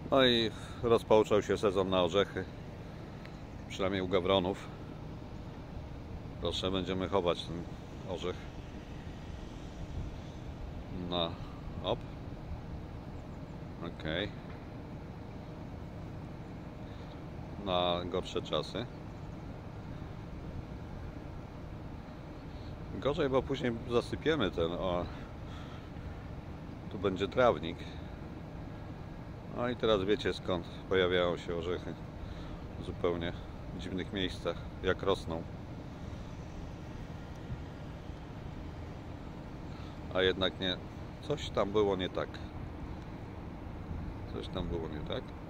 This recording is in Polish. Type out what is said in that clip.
No i rozpoczął się sezon na orzechy, przynajmniej u gawronów. Proszę, będziemy chować ten orzech na okej, na gorsze czasy. Gorzej, bo później zasypiemy ten, tu będzie trawnik. No i teraz wiecie, skąd pojawiają się orzechy w zupełnie dziwnych miejscach, jak rosną. A jednak nie, coś tam było nie tak. Coś tam było nie tak.